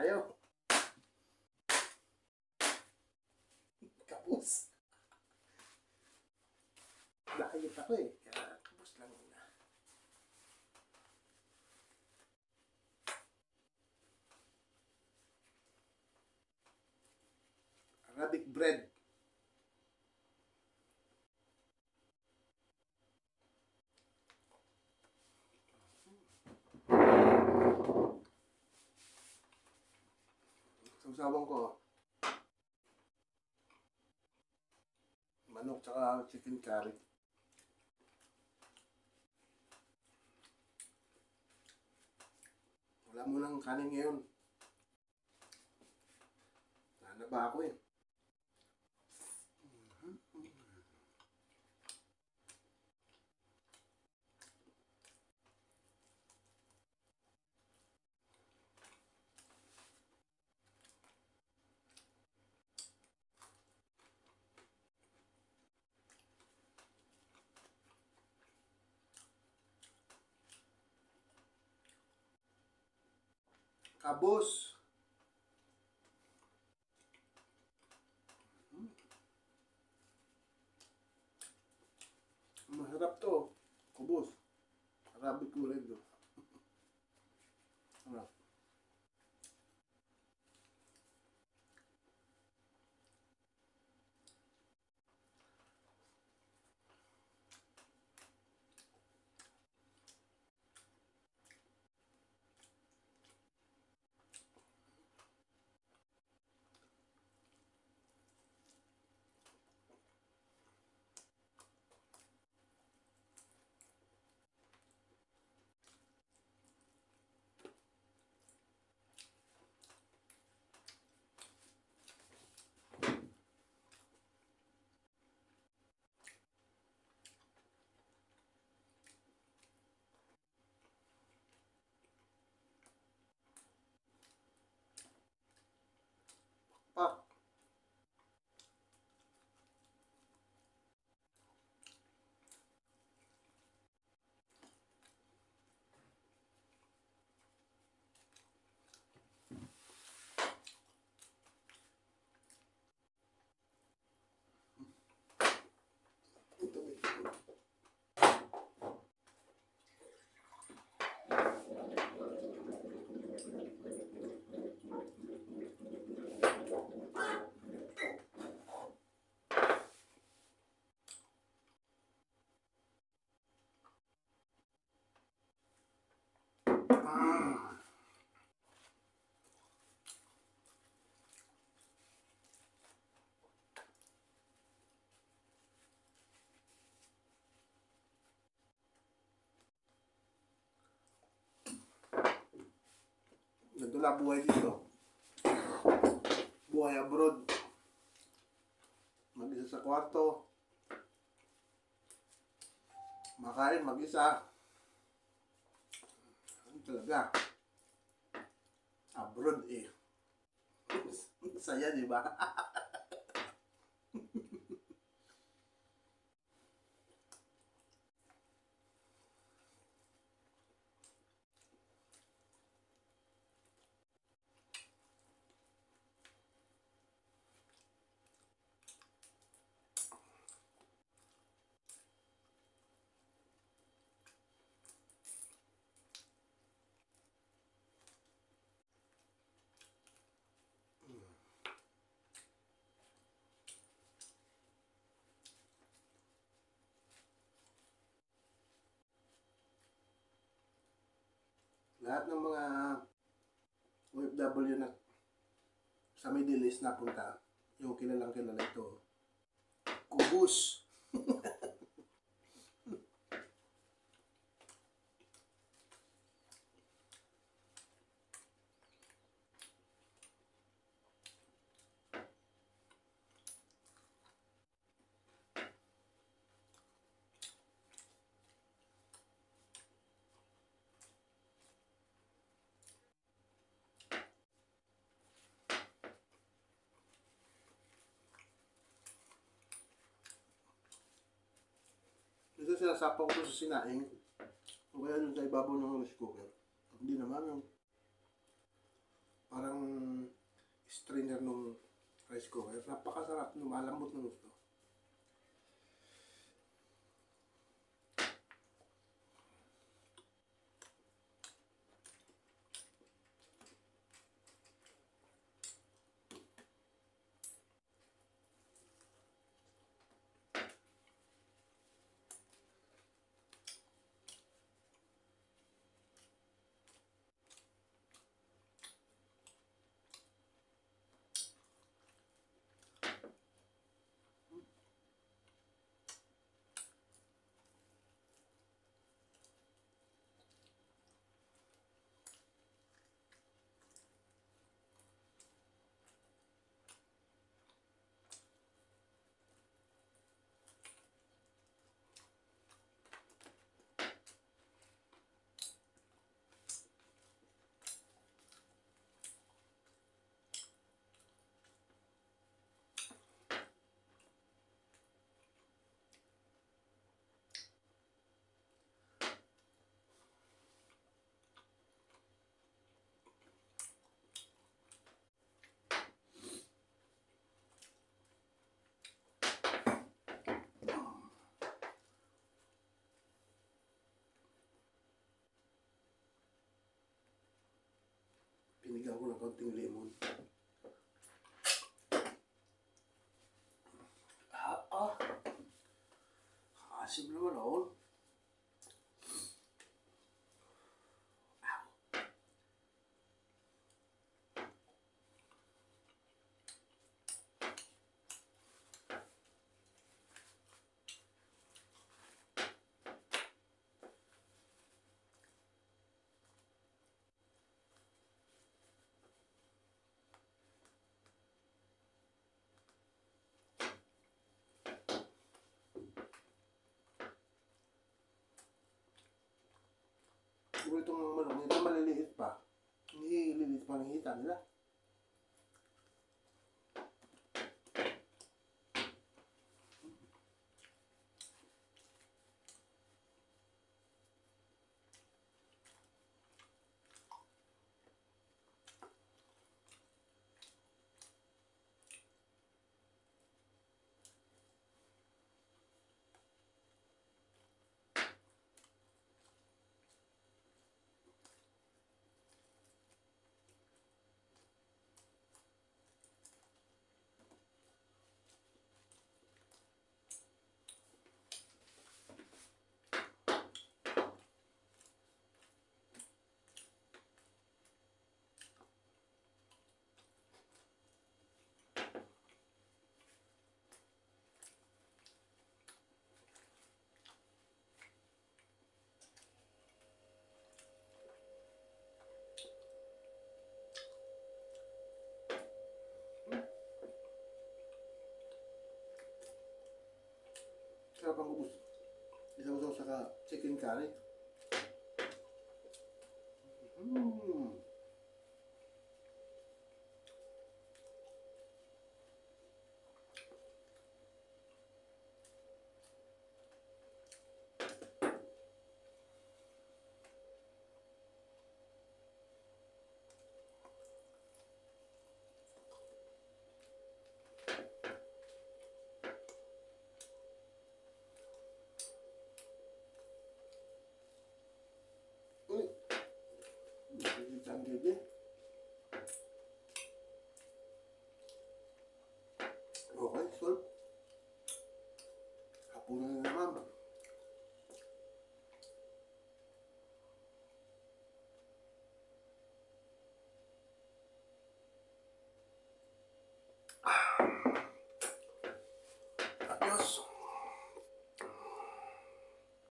tayo. Kapus. Nakayit ako eh. Kaya kapus lang muna. Arabic bread. Sausawan ko manok tsaka chicken curry. Wala mo nang kanin ngayon. Nanaba ako eh. Kabos. Masarap to. Kubos. Arabic bread to. Sarap. Pak. Nandula buhay dito. Buhay abroad. Mag-isa sa kwarto. Makain mag-isa. Ano talaga? Abroad eh. Saya, di ba? Lahat ng mga OFW na sa Middle East na punta, yung kilalang kilala ito, kubus. Ito sinasapaw ko sa sinaing, o kaya dun sa ibabaw ng rice cooker. Hindi naman yung Parang strainer nung rice cooker. Napakasarap, lumalambot ng gusto. Pinigyan ko ng kaunting lemon. Asim naman ako. Kung itong manok nila maliliit pa, hindi liliit pa ng hita nila. Sarap ang ubus. Isang usaw saka chicken curry. Canggih dia. Okay, solve. Hapunan na naman.